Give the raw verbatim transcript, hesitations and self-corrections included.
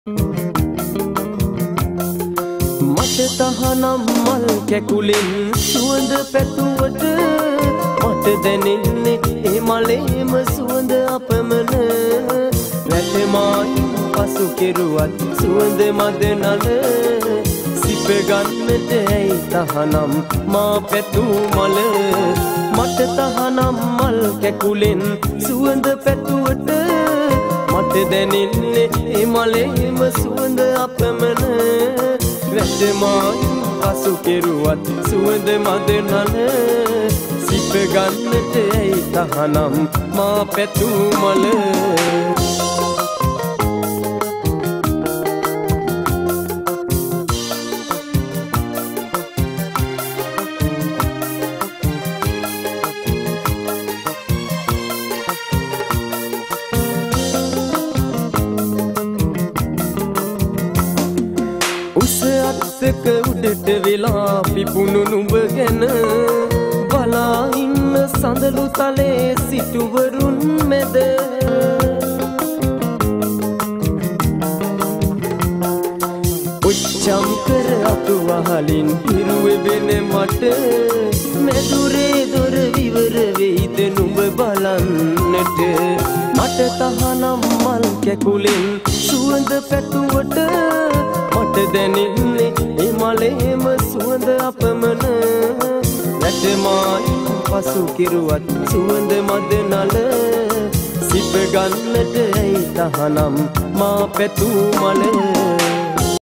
මට තහනම් මල් කැකුලෙන් සුවඳ පැතුවට මට දැනෙන්නේ ඒ මලේම සුවඳ අපමණ රැටමායි පසු කෙරුවත් සුවඳ මද නල සිප ගන්නට ඇයි තහනම් මා පැතු මල මට තහනම් මල් කැකුලෙන් සුවඳ පැතුවට මට දැනෙන්නේ ඒ මලේම සුවඳ අපමණ රැටමායි පසු කෙරුවත් සුවඳ මද නල සිප ගන්නට ඇයි තහනම් මා පැතු මල උස අත්තක උඩට වෙලා පිපුණු නුඹ ගැන බලා ඉන්න සඳලු තලේ සිටුවරුන් මැද උච්චම් කර අතු වහලින් හිරුවෙබෙන මට මැදුරේ දොර විවර වෙයිද නුඹ බලන්නට මට තහනම් මල් කැකුලෙන් සුවඳ පැතුවට මට දැනෙන්නේ ඒ මලේම සුවඳ අපමණ රැටමායි පසු කෙරුවත් සුවඳ මද නල සිප ගන්නට ඇයි තහනම් මා පැතු මල